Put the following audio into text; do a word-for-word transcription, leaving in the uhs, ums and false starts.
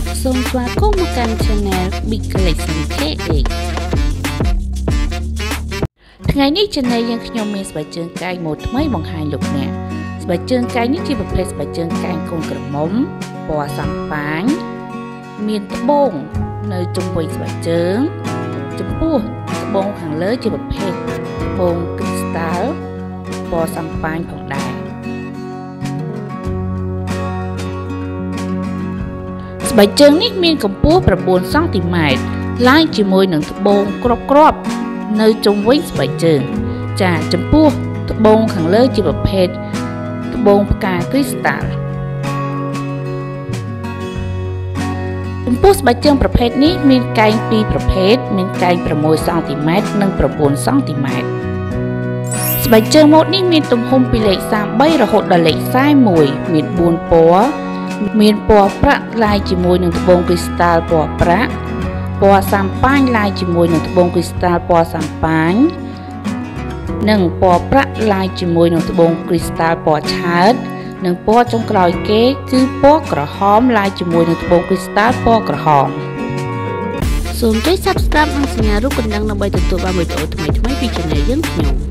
សូមស្វាគមន៍មកកាន់ Channel Big Collection เค เอ็กซ์ ថ្ងៃនេះ Channel យើងខ្ញុំមានស្បែកជើងកែងម៉ូដថ្មីបង្ហាញលោកអ្នកស្បែកជើងកែងនេះជាប្រភេទស្បែកជើងកែងកូនក្រមុំពណ៌សាំប៉ាញមានត្បូងនៅជុំវិញស្បែកជើងចំពោះត្បូងខាងលើជាប្រភេទត្បូងគ្រីស្តាល់ពណ៌សាំប៉ាញផងដែរស្បែកជើងនេះមានកម្ពស់nineសង់ទីម៉ែត្រឡើងជាមួយនឹងត្បូងគ្រាប់គ្រាប់នៅជុំវិញស្បែកជើងចាចំពោះត្បូងខាងលើជាប្រភេទត្បូងផ្កាគ្រីស្តាល់ចំពោះស្បែកជើងប្រភេទនេះមានកែងពីរប្រភេទមានកែងsixសង់ទីម៉ែត្រនិងnineសង់ទីម៉ែត្រស្បែកជើងម៉ូដនេះមានទំហំពីលេខthirty-threeរហូតដល់លេខforty-oneមានfourពណ៌មានពណ៌ប្រាក់ឡាយជាមួយនឹងត្បូងគ្រីស្តាល់ពណ៌ប្រាក់ពណ៌សាំប៉ាញឡាយជាមួយនឹងត្បូងគ្រីស្តាល់ពណ៌សាំប៉ាញនិងពណ៌ប្រាក់ឡាយជាមួយនឹងត្បូងគ្រីស្តាល់ពណ៌ឆើតនិងពណ៌ចុងក្រោយគេគឺពណ៌ក្រហមឡាយជាមួយនឹងត្បូងគ្រីស្តាល់ពណ៌ក្រហមសូមចុច Subscribe និងសញ្ញារូបកណ្ដឹងដើម្បីទទួលបានវីដេអូថ្មីៗពី Channel យើងខ្ញុំ